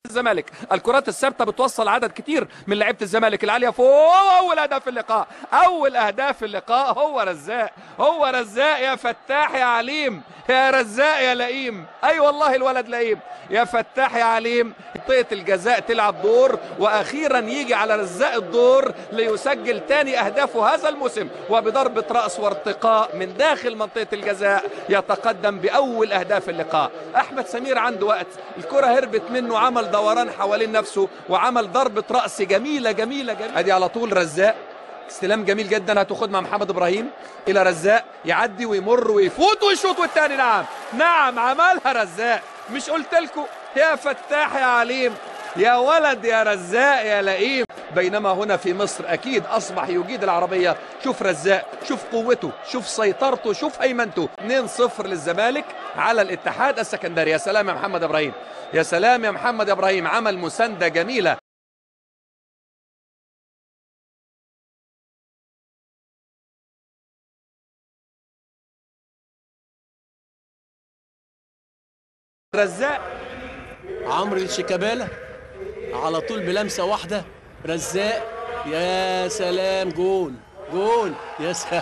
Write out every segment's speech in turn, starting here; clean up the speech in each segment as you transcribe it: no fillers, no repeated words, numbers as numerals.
الزمالك. الكرات الثابته بتوصل عدد كتير من لعيبه الزمالك العاليه فوق. اول هدف اللقاء، اول اهداف اللقاء هو رزاق، هو رزاق يا فتاح يا عليم، يا رزاق يا لئيم. اي والله الولد لئيم، يا فتاح يا عليم. منطقه الجزاء تلعب دور، واخيرا يجي على رزاق الدور ليسجل ثاني اهدافه هذا الموسم، وبضربه راس وارتقاء من داخل منطقه الجزاء يتقدم باول اهداف اللقاء. احمد سمير عنده وقت، الكره هربت منه، عمل دوران حوالين نفسه وعمل ضربه راس جميله جميله جميله. ادي على طول رزاق، استلام جميل جدا، هتاخد مع محمد ابراهيم الى رزاق، يعدي ويمر ويفوت ويشوط والثاني. نعم نعم عملها رزاق، مش قلت لكم يا فتاح يا عليم، يا ولد يا رزاق يا لئيم. بينما هنا في مصر اكيد اصبح يجيد العربيه. شوف رزاق، شوف قوته، شوف سيطرته، شوف هيمنته. 2-0 للزمالك على الاتحاد السكندري. يا سلام يا محمد ابراهيم، يا سلام يا محمد ابراهيم، عمل مسانده جميله. رزاق عمرو شيكابالا على طول بلمسه واحده، رزاق يا سلام، جول جول يا سلام.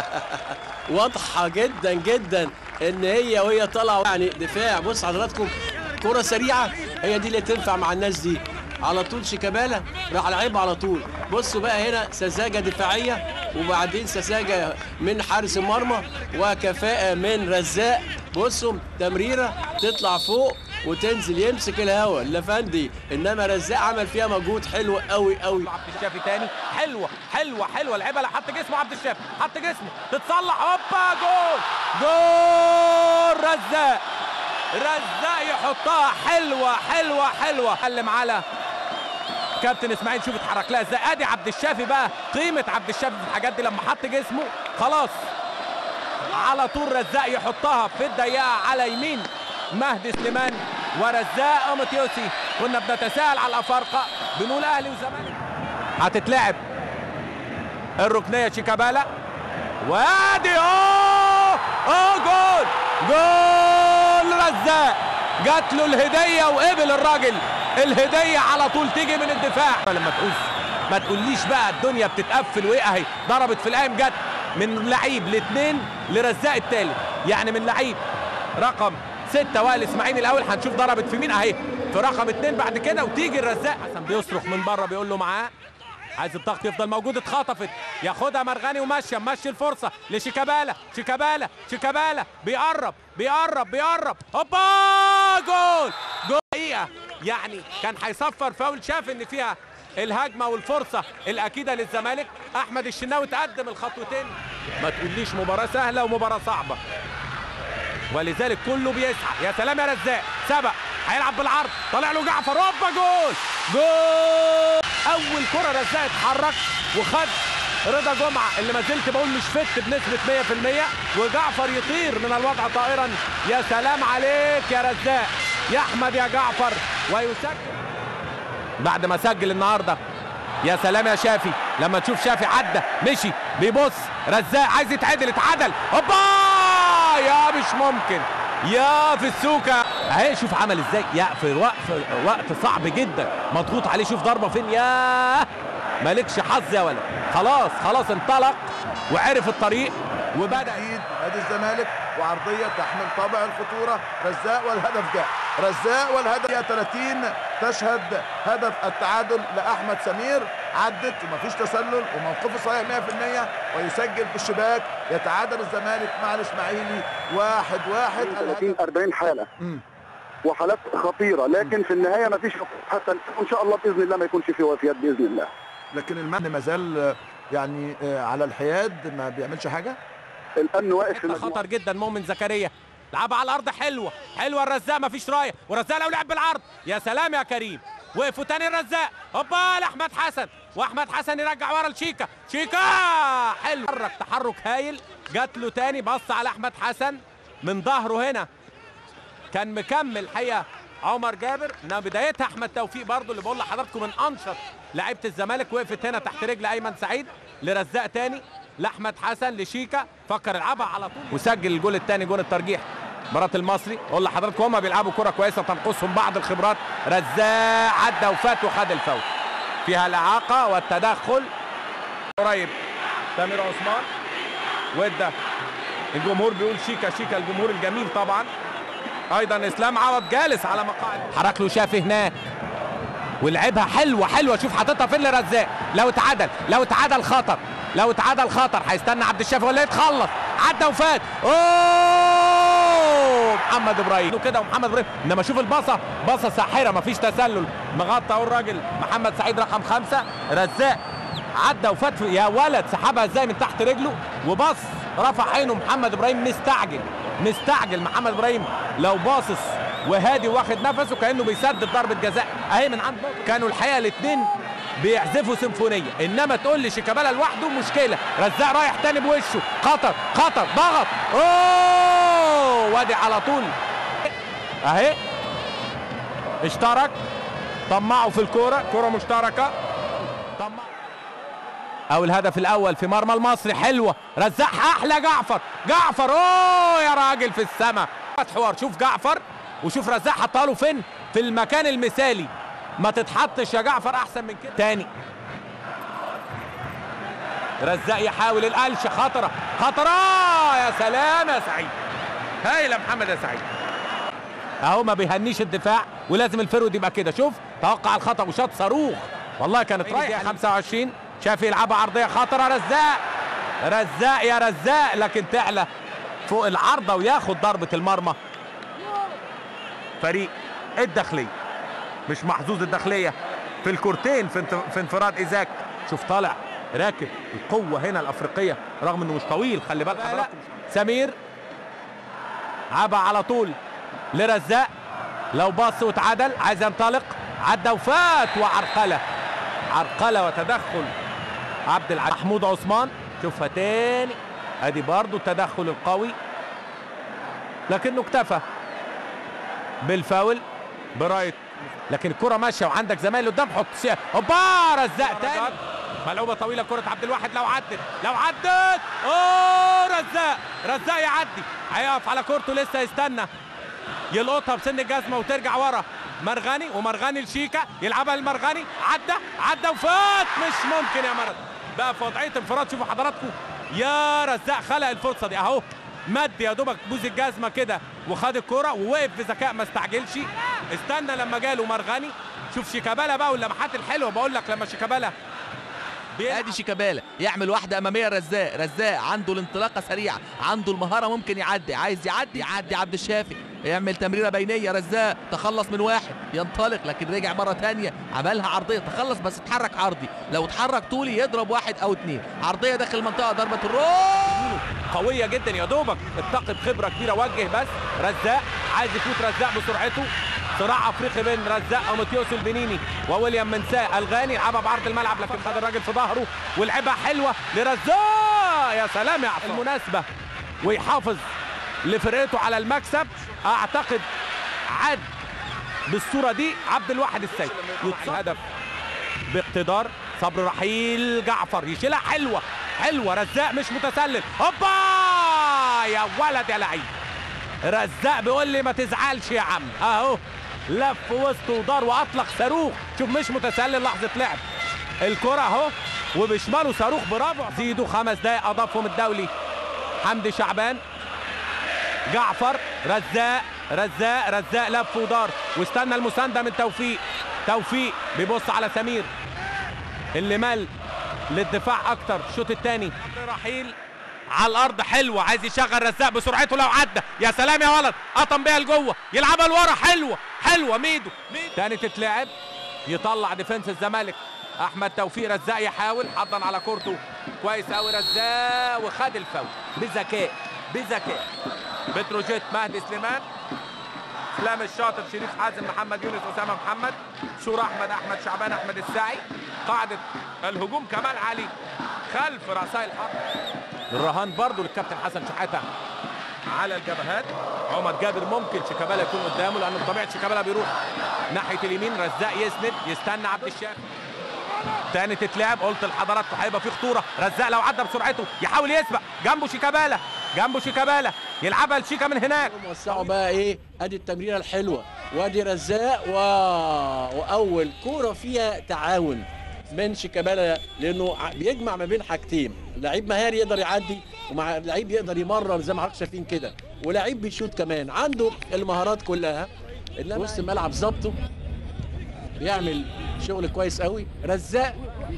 واضحه جدا جدا ان هي وهي طالعه يعني دفاع. بص حضراتكم، كره سريعه هي دي اللي تنفع مع الناس دي. على طول شيكابالا راح لعبها على طول. بصوا بقى هنا سذاجه دفاعيه، وبعدين سذاجه من حارس المرمى، وكفاءه من رزاق. بصوا تمريره تطلع فوق وتنزل يمسك الهوا الافندي، انما رزاق عمل فيها مجهود حلو قوي قوي. عبد الشافي تاني، حلوه حلوه حلوه لعبها، حط جسمه عبد الشافي، حط جسمه تتصلح، هوبا جول جول. رزاق رزاق يحطها حلوه حلوه حلوه. علم على كابتن اسماعيل، شوف اتحرك لها ازاي. ادي عبد الشافي بقى، قيمه عبد الشافي في الحاجات دي لما حط جسمه خلاص. على طول رزاق يحطها في الضيقه على يمين مهدي سليمان ورزاق مطيوسي. كنا بنتساءل على الافارقه، بنقول اهلي وزمالك. هتتلعب الركنيه شيكابالا، وادي جول جول رزاق. جات له الهديه وقبل الراجل الهديه على طول تيجي من الدفاع. لما تعوز ما تقوليش بقى الدنيا بتتقفل، وايه اهي ضربت في القايم، جت من لعيب لاثنين لرزاق الثالث، يعني من لعيب رقم 6 وائل اسماعيل الاول، هنشوف ضربت في مين اهي، في رقم 2 بعد كده، وتيجي الرزاق. حسن بيصرخ من بره بيقول له معاه، عايز الضغط يفضل موجود. اتخطفت، ياخدها مرغني وماشيه، ماشي الفرصه لشيكابالا. شيكابالا شيكابالا بيقرب بيقرب بيقرب، هوبا جول جول. حقيقه يعني كان هيصفر فاول، شاف ان فيها الهجمه والفرصه الاكيده للزمالك. احمد الشناوي تقدم الخطوتين. ما تقوليش مباراه سهله ومباراه صعبه، ولذلك كله بيسعى. يا سلام يا رزاق، سبق هيلعب بالعرض، طالع له جعفر، هوبا جول جول. اول كره رزاق اتحرك وخد رضا جمعه اللي ما زلت بقول مش فت بنسبه 100%، وجعفر يطير من الوضع طائرا. يا سلام عليك يا رزاق يا احمد يا جعفر، ويسجل بعد ما سجل النهارده. يا سلام يا شافي، لما تشوف شافي عدى مشي بيبص، رزاق عايز يتعدل، اتعدل، هوبا يا مش ممكن يا في السوكه اهي. شوف عمل ازاي، يا في وقت صعب جدا مضغوط عليه. شوف ضربه فين، يا مالكش حظ يا ولد. خلاص خلاص انطلق وعرف الطريق وبدا. نادي الزمالك وعرضيه تحمل طابع الخطوره. رزاق والهدف جاء، رزاق والهدف 30 تشهد هدف التعادل لاحمد سمير. عدت ومفيش تسلل وموقفه صحيح 100%، ويسجل في الشباك. يتعادل الزمالك مع الاسماعيلي 1-1. 30-40 حاله وحالات خطيره، لكن في النهايه مفيش حتى ان شاء الله باذن الله ما يكونش في وفيات باذن الله. لكن المهدي ما زال يعني على الحياد، ما بيعملش حاجه. الامن واقف في خطر جدا. مؤمن زكريا لعبها على الارض، حلوه حلوه الرزاق، مفيش رايه، ورزاق لو لعب بالعرض يا سلام يا كريم. وقفوا تاني الرزاق، هوبا لاحمد حسن، واحمد حسن يرجع ورا لشيكا. شيكا حلو، تحرك هايل، جات له تاني، بص على احمد حسن من ظهره هنا، كان مكمل الحقيقه عمر جابر. انما بدايتها احمد توفيق برضو اللي بقول لحضراتكم من انشط لعيبه الزمالك. وقفت هنا تحت رجل ايمن سعيد لرزاق تاني، لاحمد حسن، لشيكا، فكر يلعبها على طول وسجل الجول الثاني، جول الترجيح مباراة المصري. اقول لحضراتكم هم بيلعبوا كرة كويسة تنقصهم بعض الخبرات. رزاق عدى وفات وخد الفاول. فيها الإعاقة والتدخل. قريب تامر عثمان وده الجمهور بيقول شيكا شيكا، الجمهور الجميل طبعا. ايضا اسلام عوض جالس على مقاعد. حرك له شافي هناك ولعبها حلوه حلوه. شوف حاططها فين لرزاق. لو اتعادل خطر، لو اتعادل خطر. هيستنى عبد الشافي ولا يتخلص. عدى وفات. اوه محمد ابراهيم كده ومحمد ابراهيم. انما شوف الباصه، باصه ساحره مفيش تسلل. مغطى اهو الراجل محمد سعيد رقم 5. رزاق عدى وفات. يا ولد سحبها ازاي من تحت رجله وبص رفع عينه. محمد ابراهيم مستعجل. محمد ابراهيم لو باصص وهادي واخد نفسه كانه بيسدد ضربه جزاء اهي من عند. كانوا الحقيقه الاثنين بيعزفوا سيمفونيه، انما تقول لي شيكابالا لوحده مشكله. رزاق رايح تاني بوشه. خطر ضغط. اوه وادي على طول اهي اشترك. طمعوا في الكوره، كوره مشتركه. طمع او الهدف الاول في مرمى المصري. حلوه رزاق. احلى جعفر اوه يا راجل في السماء. حوار. شوف جعفر وشوف رزاق حطها له فين، في المكان المثالي. ما تتحطش يا جعفر احسن من كده. تاني رزاق يحاول القلشه. خطره يا سلام يا سعيد. هايله محمد يا سعيد اهو. ما بيهنيش الدفاع ولازم الفرود يبقى كده. شوف توقع الخطا وشاط صاروخ والله كانت رايحه. 25 شافي يلعبها عرضيه خطره. رزاق يا رزاق لكن تعلى فوق العارضه وياخد ضربه المرمى. فريق الداخليه مش محظوظ. الداخليه في الكورتين في انفراد ايزاك. شوف طالع راكب القوه هنا الافريقيه رغم انه مش طويل. خلي بالك حضراتكم. سمير عبى على طول لرزاق. لو باص واتعادل عايز ينطلق. عدى وفات وعرقله وتدخل عبد العزيز. محمود عثمان شوفها تاني ادي برضو التدخل القوي لكنه اكتفى بالفاول برايت. لكن الكرة ماشيه وعندك زمايل قدام. حط هوبا رزاق تاني. ملعوبه طويله كرة عبد الواحد. لو عدت اوه رزاق يعدي. هيقف على كورته لسه يستنى يلقطها بسن الجزمه وترجع ورا. مرغني لشيكا يلعبها للمرغني. عدى وفات. مش ممكن يا مرد بقى في وضعيه انفراد. شوفوا حضراتكم يا رزاق خلق الفرصه دي اهو. مد يا دوبك بوز الجزمه كده وخد الكرة ووقف بذكاء ما استعجلش. استنى لما جاله مرغني. شوف شيكابالا بقى واللمحات الحلوه. بقول لك لما شيكابالا ادي شيكابالا يعمل واحده اماميه. رزاق عنده الانطلاقه سريعه، عنده المهاره، ممكن يعدي. عايز يعدي عبد الشافي يعمل تمريره بينيه. رزاق تخلص من واحد ينطلق لكن رجع مره ثانيه عملها عرضيه. تخلص بس اتحرك عرضي. لو اتحرك طولي يضرب واحد او اثنين. عرضيه داخل المنطقه ضربه الروح قويه جدا يا دوبك. اتقد خبره كبيره. وجه بس رزاق عايز يفوت. رزاق بسرعته. صراع افريقي بين رزاق وماتيوس البنيني وويليام منساه. الغاني يلعبها بعرض الملعب لكن خد الراجل في ظهره ولعبها حلوه لرزاق. يا سلام يا عطا. المناسبه ويحافظ لفرقته على المكسب. اعتقد عد بالصوره دي عبد الواحد السيد. الهدف باقتدار. صبري رحيل. جعفر يشيلها حلوه. رزاق مش متسلل. هوبا يا ولد يا لعيب. رزاق بيقول لي ما تزعلش يا عم اهو. لف وسط ودار واطلق صاروخ. شوف مش متسلل. لحظه لعب الكره اهو وبشماله صاروخ. برافو. زيدوا 5 دقايق اضافهم الدولي حمدي شعبان. جعفر. رزاق لف ودار واستنى المسانده من توفيق بيبص على سمير اللي مال للدفاع اكتر. الشوط الثاني رحيل على الارض. حلوه عايز يشغل رزاق بسرعته. لو عدى يا سلام يا ولد. قطم بيها لجوه يلعبها لورا. حلوه ميدو تاني تتلعب. يطلع ديفنس الزمالك احمد توفيق. رزاق يحاول حضن على كورته كويس قوي. رزاق وخد الفاول بذكاء. بتروجيت مهدي سليمان. اسلام الشاطر. شريف حازم. محمد يونس. اسامه محمد. شور احمد شعبان. احمد الساعي. قاعده الهجوم كمال علي خلف رأسي الحرب. الرهان برضو للكابتن حسن شحاته على الجبهات. عمر جابر ممكن شيكابالا يكون قدامه لانه بطبيعه شيكابالا بيروح ناحيه اليمين. رزاق يسند يستنى عبد الشافي. تاني تتلعب. قلت لحضراتكم هيبقى في خطوره. رزاق لو عدى بسرعته يحاول يسبق. جنبه شيكابالا يلعبها لشيكا من هناك. وسعوا بقى ايه، ادي التمريره الحلوه وادي رزاق واول كوره فيها تعاون من شيكابالا، لانه بيجمع ما بين حاجتين، لعيب مهاري يقدر يعدي ومع لعيب يقدر يمرر زي ما حضرتك شايفين كده، ولعيب بيشوط كمان، عنده المهارات كلها. انما وسط الملعب ظبطه بيعمل شغل كويس قوي. رزاق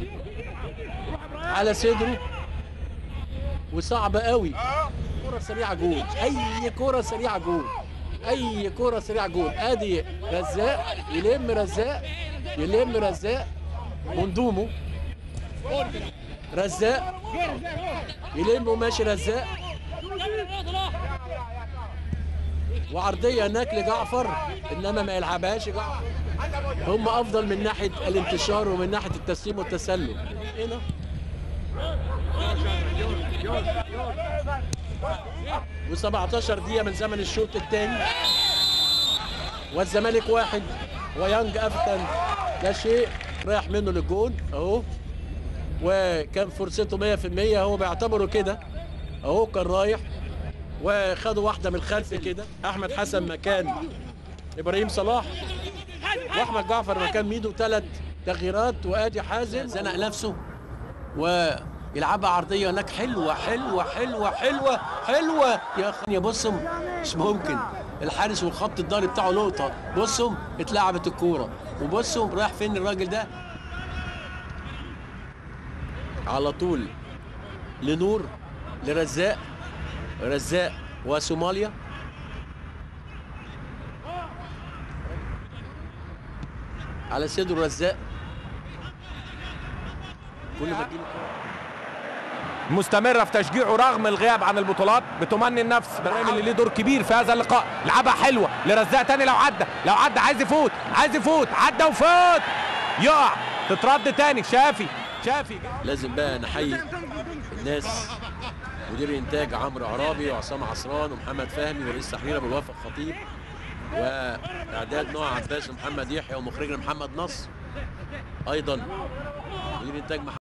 على صدره وصعب قوي، كرة سريعة جول، أي كرة سريعة جول، أي كرة سريعة جول. أدي رزاق يلم رزاق مندومه، رزاق يلم وماشي رزاق، وعرضية هناك لجعفر إنما ما يلعبهاش جعفر. هم أفضل من ناحية الانتشار ومن ناحية التسليم والتسلل. هنا و17 دقيقة من زمن الشوط الثاني والزمالك 1 ويانج افتن لا شيء، رايح منه للجون اهو، وكان فرصته 100%، هو بيعتبره كده اهو، كان رايح وخدوا واحدة من الخلف كده. احمد حسن مكان ابراهيم صلاح واحمد جعفر مكان ميدو، 3 تغييرات. وادي حازم زنق نفسه ويلعبها عرضيه هناك حلوه حلوه حلوه حلوه حلوه يا اخي. يا بصم مش ممكن، الحارس والخط الضهري بتاعه لقطه، بصم اتلعبت الكوره، وبصم رايح فين الراجل ده على طول لنور لرزاق، رزاق وسوماليا على صدره رزاق، كل ما تجيله مستمرة في تشجيعه رغم الغياب عن البطولات، بتمني النفس بالرغم اللي ليه دور كبير في هذا اللقاء. لعبها حلوة لرزاق تاني، لو عدى عايز يفوت عدى وفوت، يقع تترد تاني. شافي لازم بقى نحيي الناس، مدير الانتاج عمرو عرابي وعصام عصران ومحمد فهمي ورئيس تحرير ابو الوفا الخطيب، واعداد نوع عباس ومحمد يحيى ومخرجنا محمد نصر، ايضا مدير انتاج